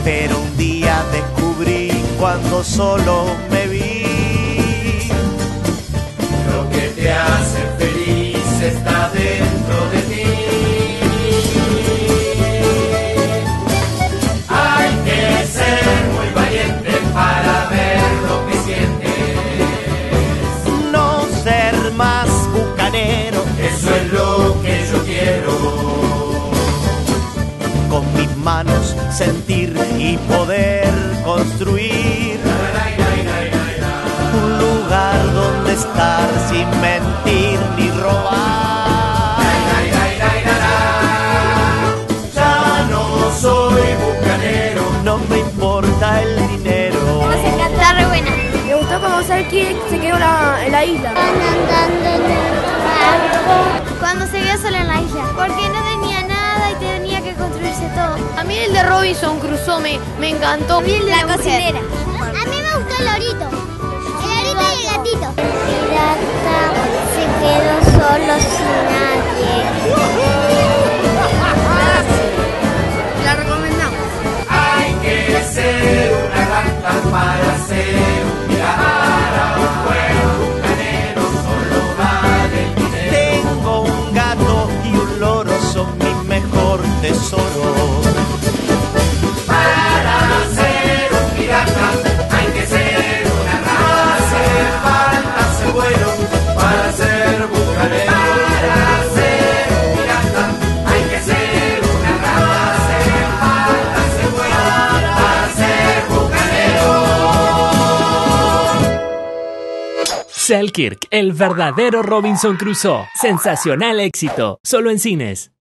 pero un día descubrí cuando solo me vi. Lo que te hace feliz está dentro de ti. Hay que ser muy valiente para ver lo que sientes. No ser más bucanero, Eso es lo que yo quiero. con mis manos sentir y poder construir un lugar donde estar sin mentir ni robar. Ya no soy bucanero. No me importa el dinero. Nos encanta. Está re buena. Me gustó como Selkirk se quedó en la isla. Andando en el barco. Cuando se quedó solo en la isla. Porque no tenía nada y tenía que construirse todo. A mí el de Robinson Crusoe me encantó. Y el de la cocinera. A mí me gustó el lorito. El lorito y el gatito. El pirata se quedó solo sin nadie. La recomendamos. Hay que ser una rata para ser un pirata. Un buen bucanero solo vale el dinero. Tengo un gato y un loro, son mi mejor tesoro. Para ser un pirata hay que ser una rata. Hace falta ser bueno para ser bucanero. Para ser un pirata hay que ser una rata. Hace falta ser bueno para ser bucanero. Selkirk, el verdadero Robinson Crusoe. Sensacional éxito, solo en cines.